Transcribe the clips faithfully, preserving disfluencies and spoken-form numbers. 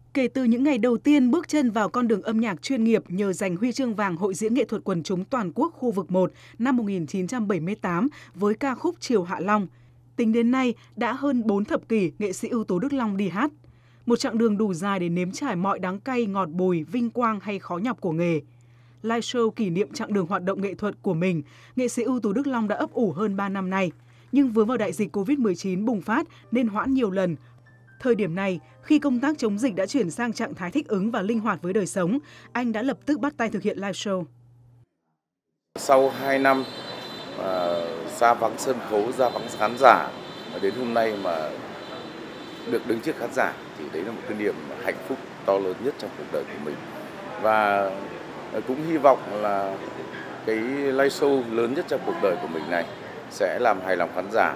Kể từ những ngày đầu tiên bước chân vào con đường âm nhạc chuyên nghiệp nhờ giành huy chương vàng Hội diễn nghệ thuật quần chúng toàn quốc khu vực một năm một nghìn chín trăm bảy mươi tám với ca khúc Chiều Hạ Long, tính đến nay đã hơn bốn thập kỷ nghệ sĩ ưu tú Đức Long đi hát. Một chặng đường đủ dài để nếm trải mọi đắng cay, ngọt bùi, vinh quang hay khó nhọc của nghề. Live show kỷ niệm chặng đường hoạt động nghệ thuật của mình, nghệ sĩ ưu tú Đức Long đã ấp ủ hơn ba năm nay. Nhưng vướng vào đại dịch Covid mười chín bùng phát nên hoãn nhiều lần. Thời điểm này, khi công tác chống dịch đã chuyển sang trạng thái thích ứng và linh hoạt với đời sống, anh đã lập tức bắt tay thực hiện live show. Sau hai năm mà ra vắng sân khấu, ra vắng khán giả, đến hôm nay mà được đứng trước khán giả thì đấy là một cái niềm hạnh phúc to lớn nhất trong cuộc đời của mình. Và cũng hy vọng là cái live show lớn nhất trong cuộc đời của mình này sẽ làm hài lòng khán giả.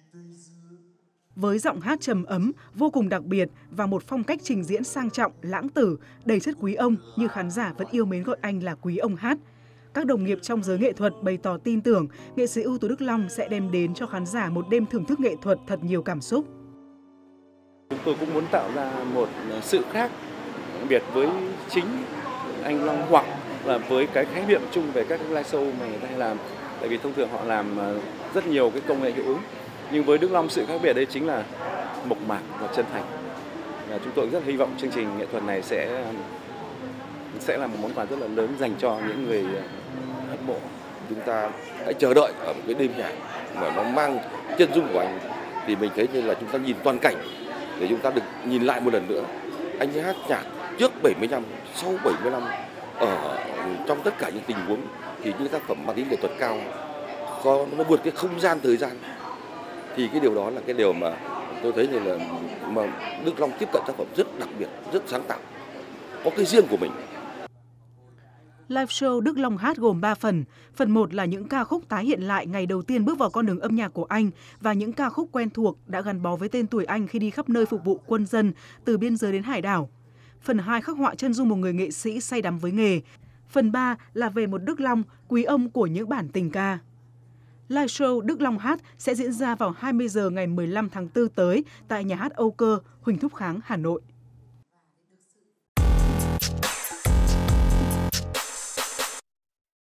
Với giọng hát trầm ấm, vô cùng đặc biệt và một phong cách trình diễn sang trọng, lãng tử, đầy chất quý ông như khán giả vẫn yêu mến gọi anh là quý ông hát. Các đồng nghiệp trong giới nghệ thuật bày tỏ tin tưởng nghệ sĩ ưu tú Đức Long sẽ đem đến cho khán giả một đêm thưởng thức nghệ thuật thật nhiều cảm xúc. Chúng tôi cũng muốn tạo ra một sự khác biệt với chính anh Long hoặc là với cái khái niệm chung về các live show mà người ta hay làm. Tại vì thông thường họ làm rất nhiều cái công nghệ hiệu ứng. Nhưng với Đức Long sự khác biệt đây chính là mộc mạc và chân thành. Và chúng tôi rất hy vọng chương trình nghệ thuật này sẽ sẽ là một món quà rất là lớn dành cho những người hâm mộ. Chúng ta hãy chờ đợi ở một cái đêm nhạc mà nó mang chân dung của anh thì mình thấy như là chúng ta nhìn toàn cảnh để chúng ta được nhìn lại một lần nữa. Anh hát nhạc trước bảy mươi năm, sau bảy mươi năm ở trong tất cả những tình huống thì những tác phẩm mang tính nghệ thuật cao có nó vượt cái không gian thời gian. Thì cái điều đó là cái điều mà tôi thấy như là mà Đức Long tiếp cận tác phẩm rất đặc biệt, rất sáng tạo, có cái riêng của mình. Live show Đức Long hát gồm ba phần. Phần một là những ca khúc tái hiện lại ngày đầu tiên bước vào con đường âm nhạc của anh và những ca khúc quen thuộc đã gắn bó với tên tuổi anh khi đi khắp nơi phục vụ quân dân từ biên giới đến hải đảo. Phần hai khắc họa chân dung một người nghệ sĩ say đắm với nghề. Phần ba là về một Đức Long, quý ông của những bản tình ca. Live show Đức Long hát sẽ diễn ra vào hai mươi giờ ngày mười lăm tháng tư tới tại nhà hát Âu Cơ, Huỳnh Thúc Kháng, Hà Nội.